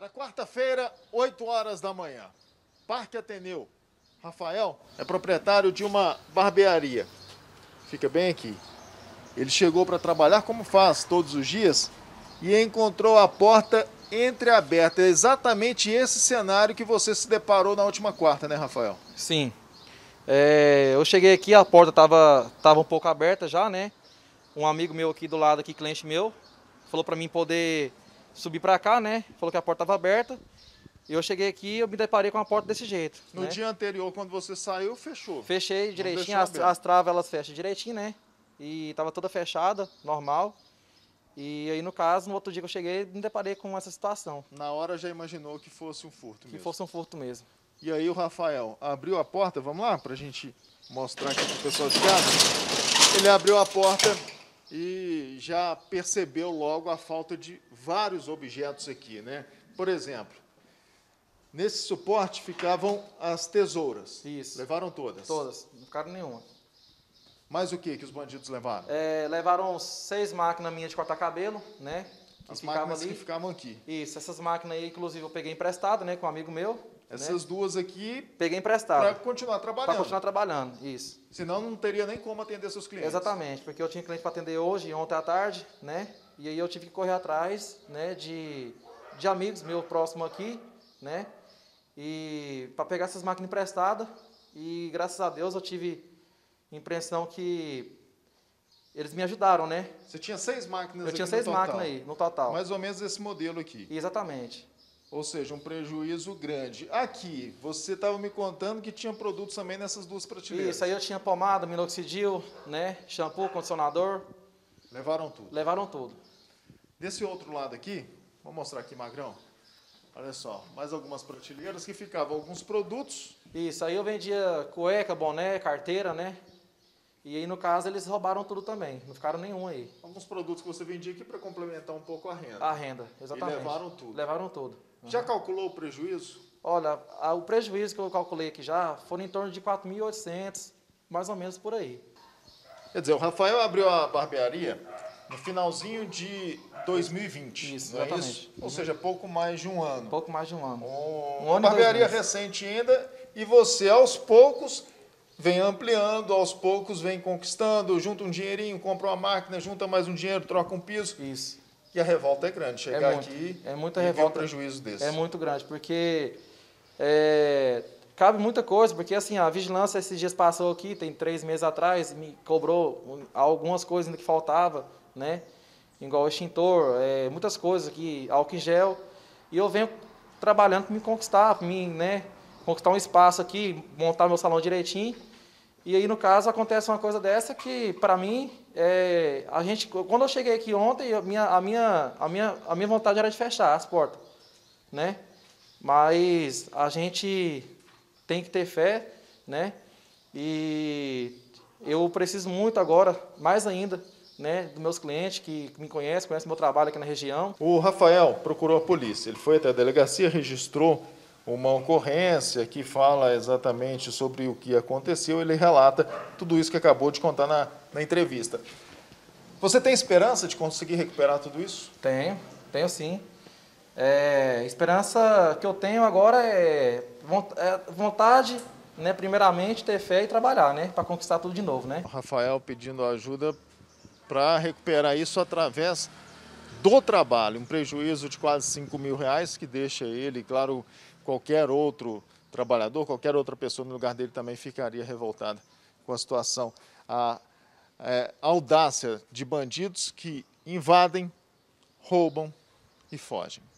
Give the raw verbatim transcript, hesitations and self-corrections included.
Era quarta-feira, oito horas da manhã. Parque Ateneu. Rafael é proprietário de uma barbearia. Fica bem aqui. Ele chegou para trabalhar como faz todos os dias e encontrou a porta entreaberta. É exatamente esse cenário que você se deparou na última quarta, né, Rafael? Sim. É, eu cheguei aqui, a porta estava tava um pouco aberta já, né? Um amigo meu aqui do lado, aqui, cliente meu, falou para mim poder subir para cá, né? Falou que a porta estava aberta. E eu cheguei aqui e eu me deparei com a porta desse jeito. No né? dia anterior, quando você saiu, fechou. Fechei direitinho, as, as travas elas fecham direitinho, né? E estava toda fechada, normal. E aí, no caso, no outro dia que eu cheguei, me deparei com essa situação. Na hora já imaginou que fosse um furto Que mesmo? fosse um furto mesmo. E aí o Rafael abriu a porta, vamos lá, pra gente mostrar aqui pro pessoal de casa. Ele abriu a porta e já percebeu logo a falta de vários objetos aqui, né? Por exemplo, nesse suporte ficavam as tesouras. Isso. Levaram todas? Todas, não ficaram nenhuma. Mais o que que os bandidos levaram? É, levaram seis máquinas minhas de cortar cabelo, né? Que As máquinas ali. que ficavam aqui. Isso, essas máquinas aí, inclusive, eu peguei emprestado, né, com um amigo meu. Essas né? duas aqui... Peguei emprestado. Para continuar trabalhando. Para continuar trabalhando, isso. Senão não teria nem como atender seus clientes. Exatamente, porque eu tinha cliente para atender hoje e ontem à tarde, né? E aí eu tive que correr atrás, né, de, de amigos meus próximos aqui, né? E para pegar essas máquinas emprestadas. E graças a Deus eu tive impressão que eles me ajudaram, né? Você tinha seis máquinas Eu aqui tinha no seis total. máquinas aí, no total. Mais ou menos esse modelo aqui. Exatamente. Ou seja, um prejuízo grande. Aqui, você estava me contando que tinha produtos também nessas duas prateleiras. Isso, aí eu tinha pomada, minoxidil, né? Shampoo, condicionador. Levaram tudo. Levaram tudo. Desse outro lado aqui, vou mostrar aqui, Magrão. Olha só, mais algumas prateleiras que ficavam alguns produtos. Isso, aí eu vendia cueca, boné, carteira, né? E aí, no caso, eles roubaram tudo também. Não ficaram nenhum aí. Alguns produtos que você vendia aqui para complementar um pouco a renda. A renda, exatamente. E levaram tudo. Levaram tudo. Uhum. Já calculou o prejuízo? Olha, a, o prejuízo que eu calculei aqui já foram em torno de quatro mil e oitocentos, mais ou menos por aí. Quer dizer, o Rafael abriu a barbearia no finalzinho de dois mil e vinte, isso, não é exatamente. isso? Ou seja, pouco mais de um ano. Pouco mais de um ano. Um, um uma ano barbearia recente ainda, e você, aos poucos, vem ampliando, aos poucos vem conquistando, junta um dinheirinho, compra uma máquina, junta mais um dinheiro, troca um piso. Isso. E a revolta é grande, chegar é muito, aqui é muita e revolta, ver um prejuízo desse. É muito grande, porque é, cabe muita coisa, porque assim, a vigilância esses dias passou aqui, tem três meses atrás, me cobrou algumas coisas ainda que faltava, né? Igual extintor, é, muitas coisas aqui, álcool em gel, e eu venho trabalhando para me conquistar, para mim, né, conquistar um espaço aqui, montar meu salão direitinho. E aí, no caso, acontece uma coisa dessa que, para mim, é, a gente, quando eu cheguei aqui ontem, a minha, a, minha, a, minha, a minha vontade era de fechar as portas, né? Mas a gente tem que ter fé, né? E eu preciso muito agora, mais ainda, né, dos meus clientes que me conhecem, conhecem meu trabalho aqui na região. O Rafael procurou a polícia, ele foi até a delegacia, registrou uma ocorrência que fala exatamente sobre o que aconteceu, ele relata tudo isso que acabou de contar na, na entrevista. Você tem esperança de conseguir recuperar tudo isso? Tenho, tenho sim. É, esperança que eu tenho agora é vontade, né, primeiramente, ter fé e trabalhar, né, para conquistar tudo de novo, né? O Rafael pedindo ajuda para recuperar isso através do trabalho, um prejuízo de quase cinco mil reais que deixa ele, claro, qualquer outro trabalhador, qualquer outra pessoa no lugar dele também ficaria revoltada com a situação. A, é, a audácia de bandidos que invadem, roubam e fogem.